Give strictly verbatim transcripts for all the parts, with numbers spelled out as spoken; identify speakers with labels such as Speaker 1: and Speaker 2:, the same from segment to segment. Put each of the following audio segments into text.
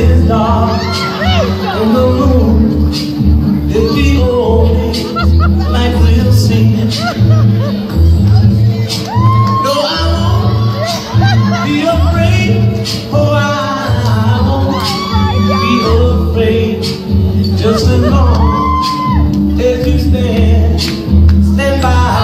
Speaker 1: is dark and the moon is the only light we'll see. No, I won't be afraid. Oh, I won't be afraid. Just as long as you stand, stand by.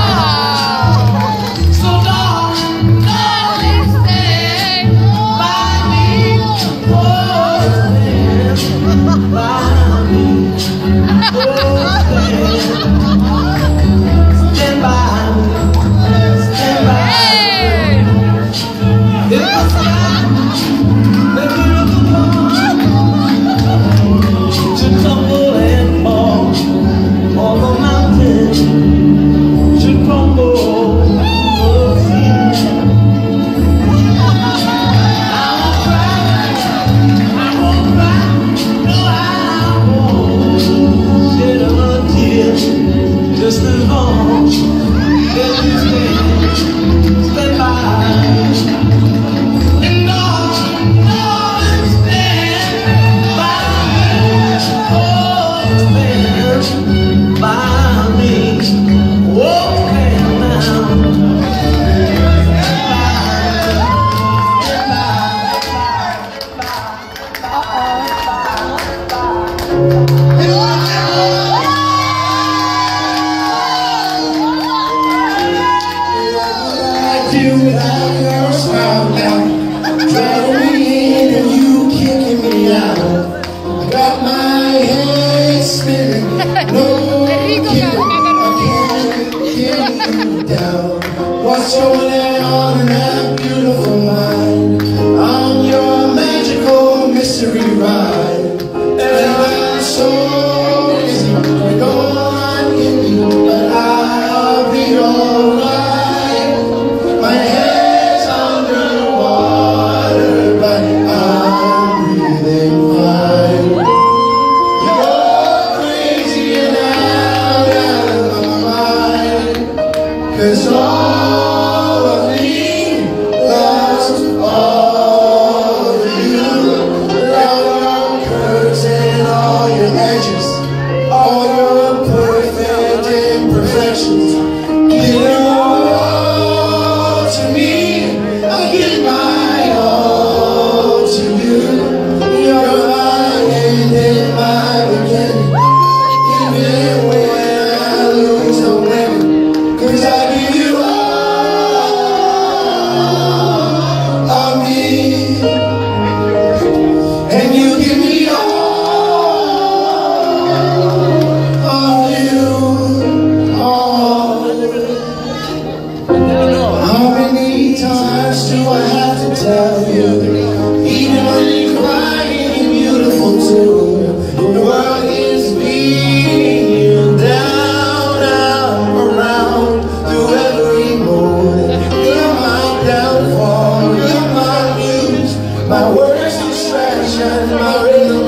Speaker 1: Just as long as you stand, stand by. And Lord, Lord, stand by me. Oh, stand by me. Oh, stand now.
Speaker 2: Without your smile now, dragging me in and you kicking me out. Got my head spinning, no kidding, I can't get you down. What's going on in that beautiful mind? I'm your magical mystery ride, and I'm so busy, I don't want you, but I'll be alright. Cause all of me loves all of you. All your curves and all your edges, all your perfect imperfections. Give it all to me, I give my all to you. You're my end and my beginning. Even when I lose, I'm winning. Cause I give you all of me, and you give me all of you, all. How many times do I have to tell you, even when you're crying, you're beautiful too. The world is beating you down, out, around, through every mood. You're my downfall, you're my muse, my worst distraction, my rhythm.